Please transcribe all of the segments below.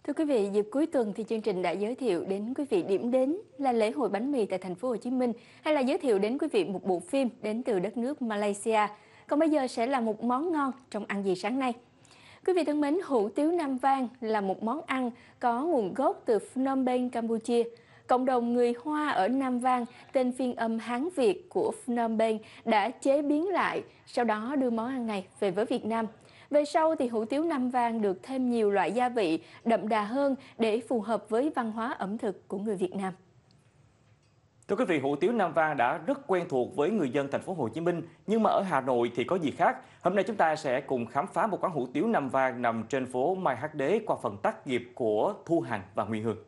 Thưa quý vị, dịp cuối tuần thì chương trình đã giới thiệu đến quý vị điểm đến là lễ hội bánh mì tại thành phố Hồ Chí Minh, hay là giới thiệu đến quý vị một bộ phim đến từ đất nước Malaysia. Còn bây giờ sẽ là một món ngon trong Ăn gì sáng nay. Quý vị thân mến, hủ tiếu Nam Vang là một món ăn có nguồn gốc từ Phnom Penh, Campuchia. Cộng đồng người Hoa ở Nam Vang, tên phiên âm Hán Việt của Phnom Penh, đã chế biến lại, sau đó đưa món ăn này về với Việt Nam. Về sau thì hủ tiếu Nam Vang được thêm nhiều loại gia vị đậm đà hơn để phù hợp với văn hóa ẩm thực của người Việt Nam. Thưa quý vị, hủ tiếu Nam Vang đã rất quen thuộc với người dân thành phố Hồ Chí Minh, nhưng mà ở Hà Nội thì có gì khác? Hôm nay chúng ta sẽ cùng khám phá một quán hủ tiếu Nam Vang nằm trên phố Mai Hắc Đế qua phần tác nghiệp của Thu Hằng và Nguyên Hương.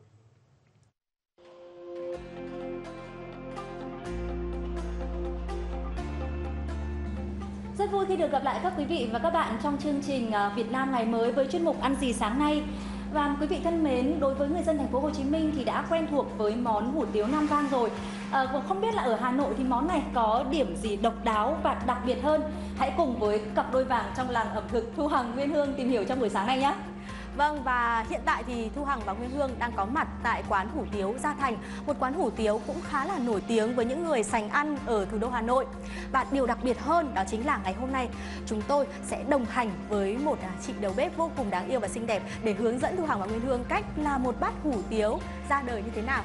Rất vui khi được gặp lại các quý vị và các bạn trong chương trình Việt Nam ngày mới với chuyên mục Ăn gì sáng nay. Và quý vị thân mến, đối với người dân thành phố Hồ Chí Minh thì đã quen thuộc với món hủ tiếu Nam Vang rồi. Không biết là ở Hà Nội thì món này có điểm gì độc đáo và đặc biệt hơn? Hãy cùng với cặp đôi vàng trong làng ẩm thực Thu Hằng, Nguyên Hương tìm hiểu trong buổi sáng nay nhé. Vâng, và hiện tại thì Thu Hằng và Nguyên Hương đang có mặt tại quán hủ tiếu Gia Thành, một quán hủ tiếu cũng khá là nổi tiếng với những người sành ăn ở thủ đô Hà Nội. Và điều đặc biệt hơn đó chính là ngày hôm nay chúng tôi sẽ đồng hành với một chị đầu bếp vô cùng đáng yêu và xinh đẹp để hướng dẫn Thu Hằng và Nguyên Hương cách làm một bát hủ tiếu ra đời như thế nào.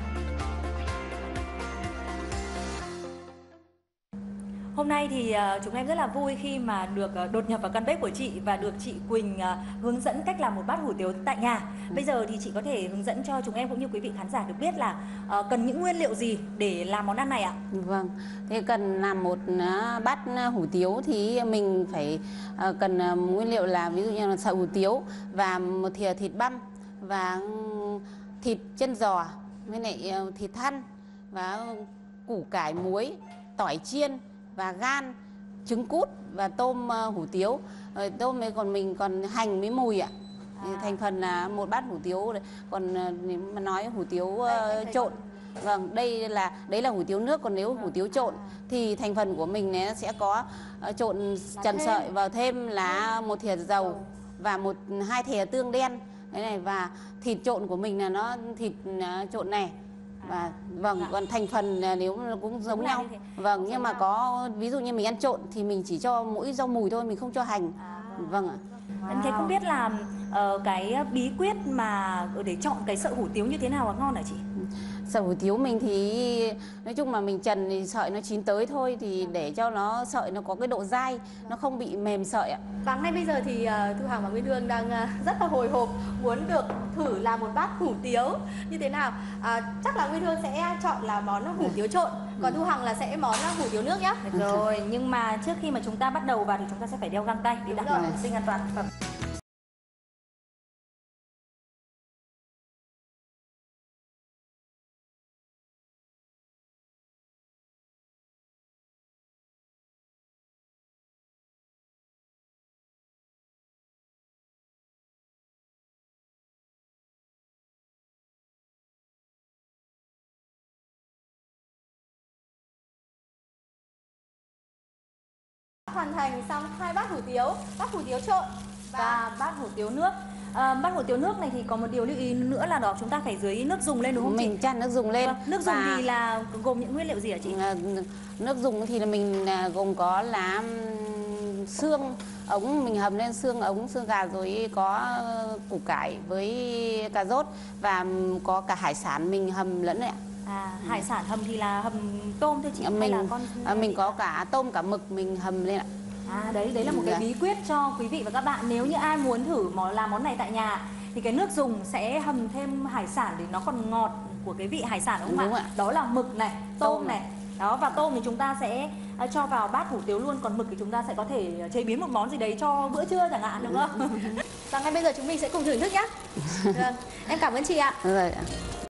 Hôm nay thì chúng em rất là vui khi mà được đột nhập vào căn bếp của chị và được chị Quỳnh hướng dẫn cách làm một bát hủ tiếu tại nhà. Bây giờ thì chị có thể hướng dẫn cho chúng em cũng như quý vị khán giả được biết là cần những nguyên liệu gì để làm món ăn này ạ? Vâng, thế cần làm một bát hủ tiếu thì mình phải cần nguyên liệu là ví dụ như là sợi hủ tiếu và một thìa thịt băm và thịt chân giò với lại thịt thăn và củ cải muối, tỏi chiên và gan, trứng cút và tôm hủ tiếu. Tôm ấy mình còn hành với mùi ạ. Thành phần là một bát hủ tiếu. Còn nếu mà nói hủ tiếu trộn, vâng, đấy là hủ tiếu nước. Còn nếu hủ tiếu trộn thì thành phần của mình sẽ có trộn trần sợi vào thêm là một thìa dầu và hai thìa tương đen. Đấy này, và thịt trộn của mình là nó thịt trộn này. Và vâng, còn thành phần nếu cũng giống nhau. Vâng, nhưng mà có ví dụ như mình ăn trộn thì mình chỉ cho mỗi rau mùi thôi, mình không cho hành. Vâng ạ. Em thấy không biết là cái bí quyết mà để chọn cái sợi hủ tiếu như thế nào là ngon hả chị? Sợi hủ tiếu mình thì nói chung mà mình trần thì sợi nó chín tới thôi, thì để cho nó sợi nó có cái độ dai, nó không bị mềm sợi ạ. Và ngay bây giờ thì Thu Hằng và Nguyên Hương đang rất là hồi hộp muốn được thử làm một bát hủ tiếu như thế nào. Chắc là Nguyên Hương sẽ chọn là món hủ tiếu trộn, còn Thu Hằng là sẽ món hủ tiếu nước nhé. Rồi, nhưng mà trước khi mà chúng ta bắt đầu vào thì chúng ta sẽ phải đeo găng tay để đảm bảo vệ sinh an toàn thực phẩm. Hoàn thành xong hai bát hủ tiếu trộn và bát hủ tiếu nước. Bát hủ tiếu nước này thì có một điều lưu ý nữa là đó chúng ta phải dưới nước dùng lên đúng không chị? Mình chan nước dùng lên. Vâng, nước dùng thì là gồm những nguyên liệu gì hả chị? Nước dùng thì là mình gồm có lá xương ống, mình hầm lên xương ống, xương gà, rồi có củ cải với cà rốt và có cả hải sản mình hầm lẫn đấy ạ. Hải sản hầm thì là hầm tôm thôi chị? Hay là mình có cả tôm cả mực mình hầm lên ạ. Đấy là một cái bí quyết cho quý vị và các bạn. Nếu như ai muốn thử làm món này tại nhà thì cái nước dùng sẽ hầm thêm hải sản để nó còn ngọt của cái vị hải sản đúng không ạ? Đó là mực này, tôm này. Đó, và tôm thì chúng ta sẽ cho vào bát hủ tiếu luôn, còn mực thì chúng ta sẽ có thể chế biến một món gì đấy cho bữa trưa chẳng hạn, đúng không? Và ngay bây giờ chúng mình sẽ cùng thưởng thức nhé. Em cảm ơn chị ạ. Rồi ạ.